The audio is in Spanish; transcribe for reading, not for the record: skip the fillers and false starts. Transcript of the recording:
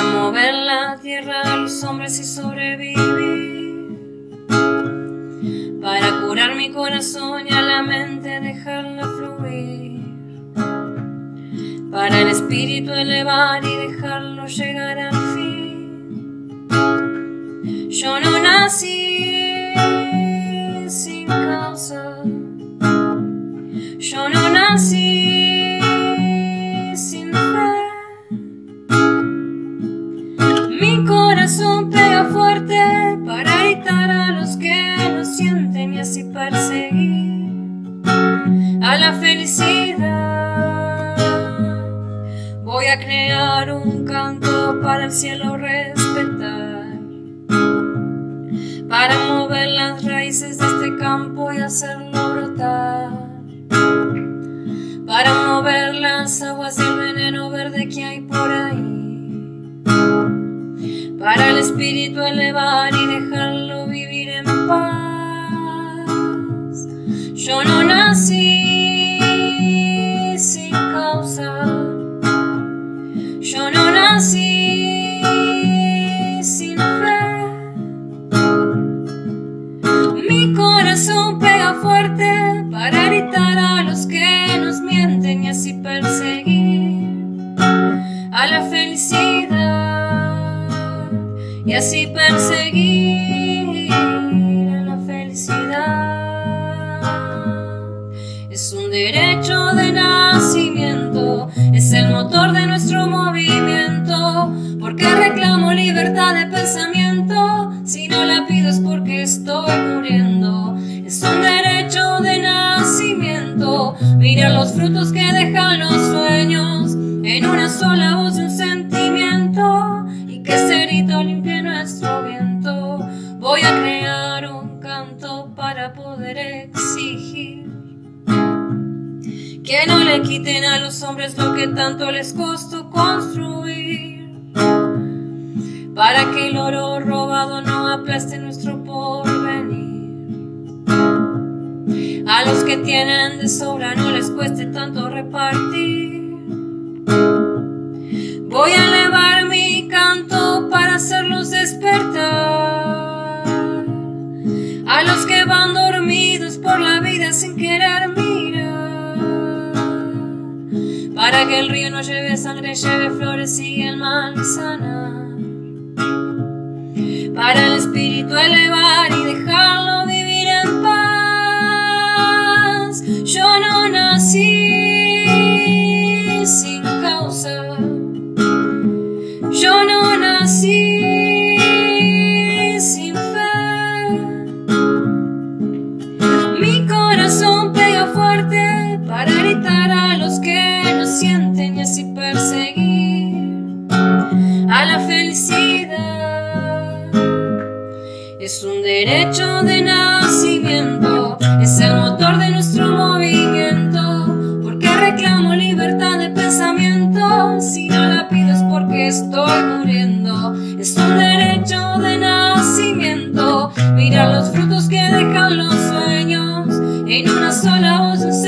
mover la tierra a los hombres y sobrevivir, para curar mi corazón y a la mente dejarla fluir, para el espíritu elevar y dejarlo llegar al fin. Yo no nací sin causa, yo no nací sin fe. Mi corazón pega fuerte para gritar a los que no sienten y así perseguir a la felicidad. Voy a crear un canto para el cielo respetar, para mover las raíces de este campo y hacerlo brotar, para mover las aguas y el veneno verde que hay por ahí, para el espíritu elevar y dejarlo vivir en paz. Yo no nací sin causa, yo no nací sin fe. Mi corazón pega fuerte para gritar a los que nos mienten y así perseguir a la felicidad, y así perseguir a la felicidad. Es un derecho de nacimiento, es el motor de nuestro movimiento, porque reclamo libertad de pensamiento. Si no la pido es porque estoy muriendo. Es un derecho de nacimiento, mira los frutos que dejan los sueños en una sola voz y un sentimiento, y que ese grito limpie nuestro viento. Voy a crear un canto para poder exigir que no le quiten a los hombres lo que tanto les costó construir, para que el oro robado no aplaste nuestro porvenir. A los que tienen de sobra no les cueste tanto repartir. Voy a elevar mi canto para hacerlos despertar, a los que van dormidos por la vida sin querer mirar, para que el río no lleve sangre, lleve flores y el mal sanar, para el espíritu elevar y dejarlo vivir en paz. Yo no nací sin causa, yo no nací sin fe. Mi corazón pega fuerte para gritar a los que no sienten y así perseguir a la felicidad. Es un derecho de nacimiento, es el motor de nuestro movimiento, porque reclamo libertad de pensamiento. Si no la pido es porque estoy muriendo. Es un derecho de nacimiento, mira los frutos que dejan los sueños en una sola voz.